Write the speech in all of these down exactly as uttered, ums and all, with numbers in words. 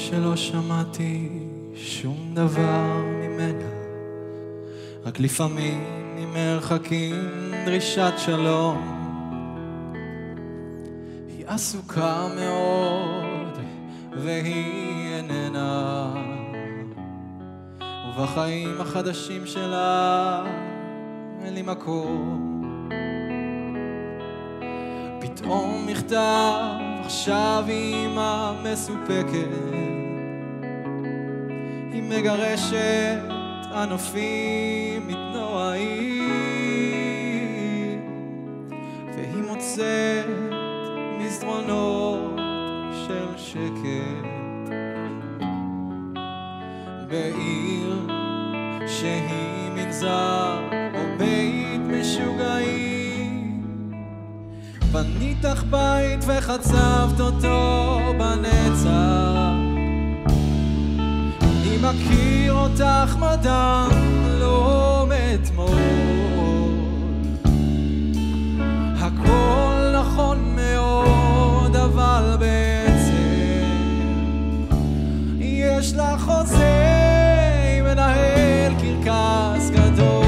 שלא שמעתי שום דבר ממנה, רק לפעמים ממרחקים דרישת שלום. היא עסוקה מאוד והיא איננה, ובחיים החדשים שלה אין לי מקום. פתאום מכתב, עכשיו אמא מסופקת, היא מגרשת ענפים מתנועעים, והיא מוצאת מסדרונות של שקט בעיר שהיא מנזר או בית משוגעים. בנית לך בית וחצבת אותו בנצח, אני מכיר אותך מדם לא מאתמול, הכל נכון מאוד, אבל בעצם יש לך חוזה מנהל קרקס גדול.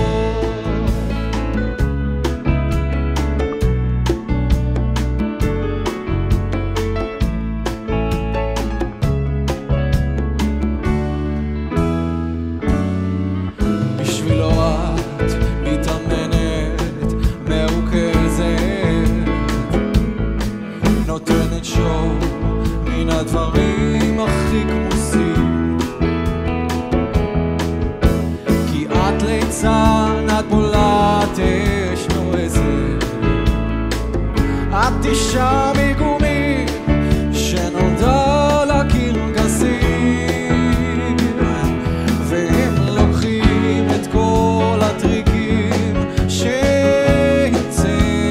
בשבילו את מתאמנת מרוכזת, נותנת שואו מן הדברים הכי כמוסים, כי את ליצן, את בולעת אש נועזת, את אישה מגומי שנולדה לקרקסים, והם לוקחים את כל הטריקים שהמצאת,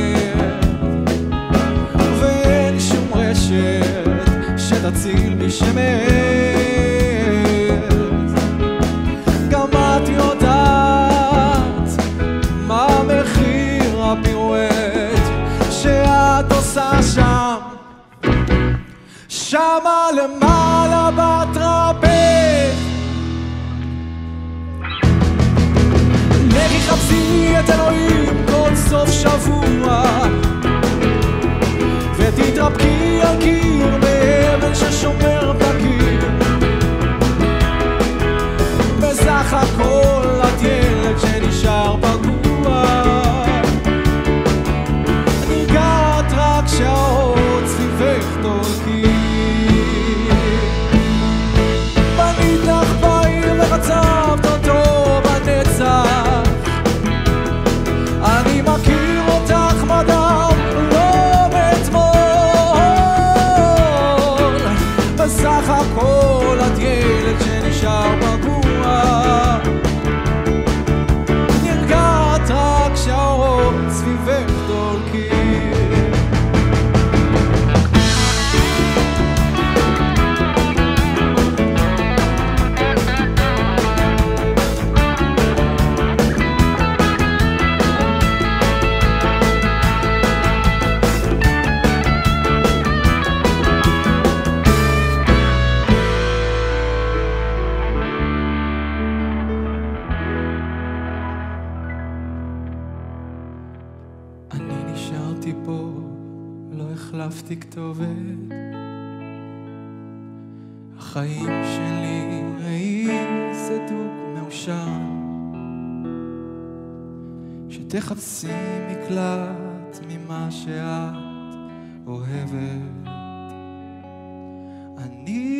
ואין שום רשת שתציל מי שמת. גם את יודעת מה מחיר הפירואט שאת עושה שם, שמה למעלה בטרפז. לכי חפשי את אלוהים כל סוף שבוע, ותתרפקי על קיר באבן ששומר בקיר. בסך הכל את ילד שנשאר פגוע, נרגעת רק שהאורות סביבך דולקים. בנית לך בעיר וחצבת אותו בנצח, אני מכיר אותך מדם לא מאתמול, בסך הכל את ילד שנשאר פגוע, נרגעת רק שהאורות סביבך דולקים. אני נשארתי פה, לא החלפתי כתובת, החיים שלי ראי סדוק מאושר, שתחפשי מקלט ממה שאת אוהבת. אני